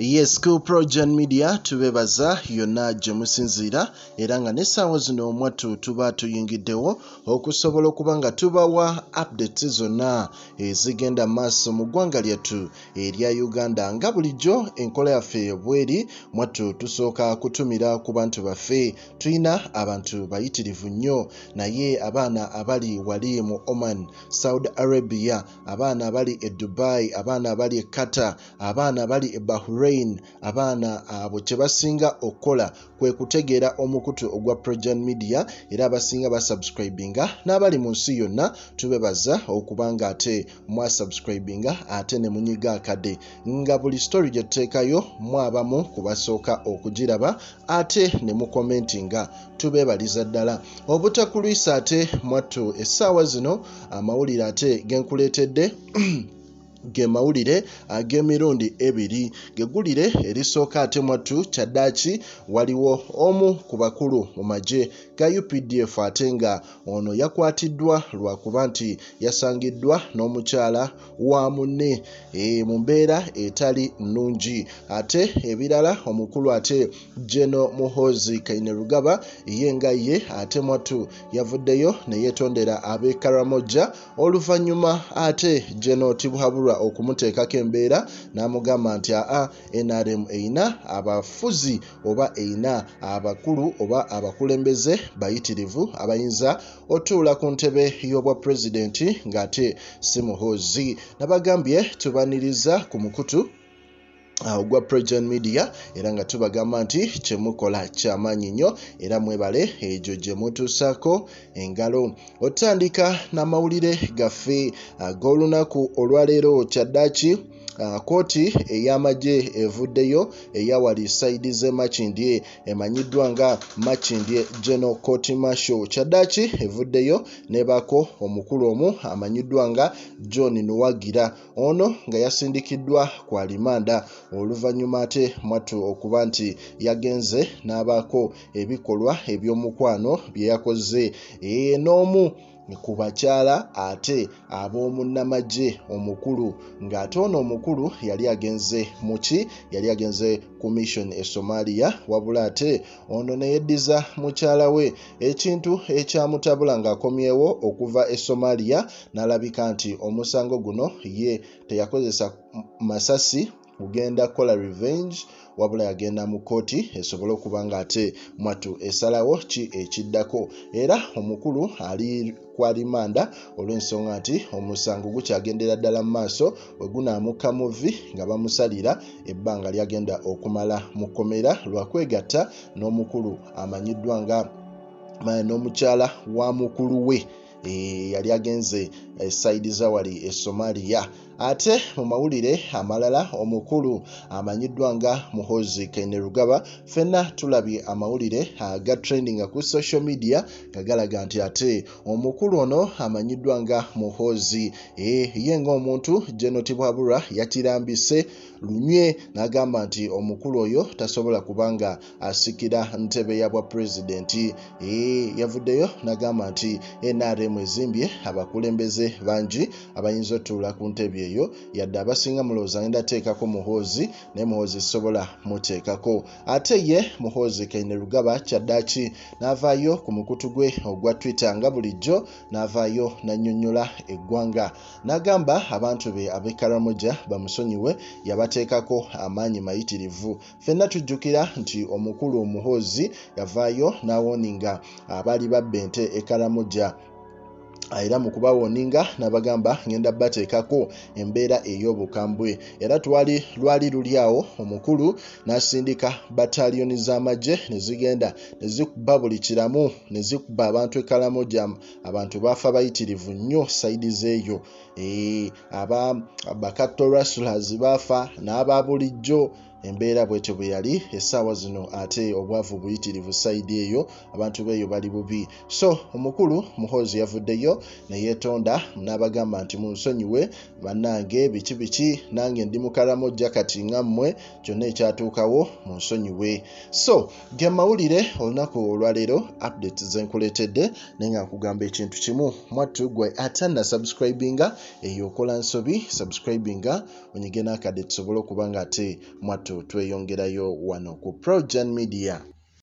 Yes, Cpl John Media tubebaza yonna gye musinziira era nga n'essaawa zino mwattu tuba tuyingiddewo okusobola okuba nga tubawa updates zonna ezigenda maaso mu ggwanga lyattu erya Uganda. Nga bulijjo enkola yaffe bweri mwattu tusooka kutumira ku bantu baffe. Tuyina abantu bayitirivu nnyo, naye abaana abali wali mu Oman, Saudi Arabia, abaana abali e Dubai, abaana abali e Qatar, abaana abali e Bahrain, abaana abo kye basinga okukola kwe kutegeera omukutu ogwa PROJOURN Media era abasinga basubscribinga n'abali mu nsi yonna tubebaza okubanga ate mwasubscribinga ate ne munyiga akade nga buli story gye tuteekayo mwabamu kubasooka okugiraba ate ne mukomentinga. Tubebaliza ddala obutakulwisa ate mwattu essaawa zino amawulire ate genkuleetedde ge mawulire ag'emirundi ebiri. Geggulire erisooka ate mwattu kyaddaaki waliwo omu ku bakulu mu magye ga UPDF ate nga ono yakwatiddwa lwakuba nti yasangiddwa n'omukyala wa munne mu mbeera etali nnungi. Ate ebirala omukulu ate General muhoozi ye nga ye ate mwattu yavuddeyo ne yeetondera ab'e Karamoja oluvannyuma ate General Tibuhaburwa okumuteekako embeera n'amugamba nti NRM eyina abafuzi oba eyina abakulu oba abakulembeze bayitirivu abayinza otuula ku ntebe y'obwa pulezidenti ng'ate si muhoozi. Nabagambye tubaniriza ku mukutu ogwa PROJOURN Media era nga tubagamba nti kyemukola kyamaanyi nnyo era mwebale egyo gye mutuusaako engalo. Otandika n'amawulire gaffe g'olunaku olwaleero kyaddaaki kooti ey'amagye evuddeyo eyawali sayidi z'e Makindye emanyiddwa nga Makindye General Court Martial. Kyaddaaki evuddeyo nebako omukulu omu amanyiddwa nga John Nuwagira, ono nga yasindikiddwa ku alimanda oluvannyuma ate mwattu okuba nti yagenze n'abaako ebikolwa eby'omukwano bye yakoze n'omu ku bakyala ate ab'omunnamagye omukulu ng'ate ono omukulu yali agenze muki yali agenze ku mission e Somalia wabula ate ono ne yeddiza mukyala we ekintu ekyamutabula ng'akomyewo okuva e Somalia n'alabika nti omusango guno ye teyakozesa masasi kugenda kola revenge wabula yagenda mu kooti esobole okuba nga ate mwattu esalawo ki ekiddako era omukulu ali ku alimanda olw'ensonga nti omusango gukyagendera ddala mu maaso we gunaamukka muvi nga bamusalira ebbanga lyagenda okumala mu kkomera lwa kwegatta n'omukulu amanyiddwa nga n'omukyala wa mukulu we yali agenze sayidi zawali e Somalia. Ate mu mawulire amalala omukulu amanyiddwa nga muhoozi ffenna tulabye amawulire aga trending ku social media gagalaga nti ate omukulu ono amanyiddwa nga muhoozi ye ng'omuntu General Tibuhaburwa yakirambise lunywe n'agamba nti omukulu oyo tasobola kubanga asikira ntebe ya bwa pulezidenti. Yavuddeyo n'agamba nti NRM ezimbye abakulembeze bangi abayinza otuula ku ntebe eyo yadde abasinga mulowooza ngenda teekako muhoozi naye muhoozi sobola muteekako. Ate ye muhoozi kyaddaaki n'avaayo ku mukutu gwe ogwa Twitter nga bulijjo n'avaayo n'annyonnyola eggwanga n'agamba abantu be ab'e Karamoja bamusonyiwe yabateekako amaanyi mayitirivu. Ffenna tujjukira nti omukulu omuhoozi yavaayo n'awoninga abaali babba ente e Karamoja era mu kubawoninga n'abagamba ngenda bateekako embeera ey'obukambwe era lwali luli awo omukulu n'asindika bataliyoni z'amagye ne zigenda ne zikuba buli kiramu ne zikuba abantu e Karamoja. Abantu baafa bayitirivu nnyo sayidi z'eyo abakatto wrestlers baafa n'aba bulijjo. Embeera bwetyo bwe yali essaawa zino ate obwavu buyitirivu sayidi eyo abantu beeyo bali bubi. So omukulu muhoozi yavuddeyo ne yeetonda n'abagamba nti munsonyiwe bannange biki nange ndi mu Karamoja kati ngammwe kyonna ekyatuukawo munsonyiwe. So ge mawulire olunaku olwaleero updates zenkuleetedde naye nga nkugamba ekintu kimu mwattu gwe atanna subscribinga eyo okola nsobi subscribinga onyige n'akadde tusobole okuba nga ate mwattu 3 tweyongerayo wano ku PROJOURN Media.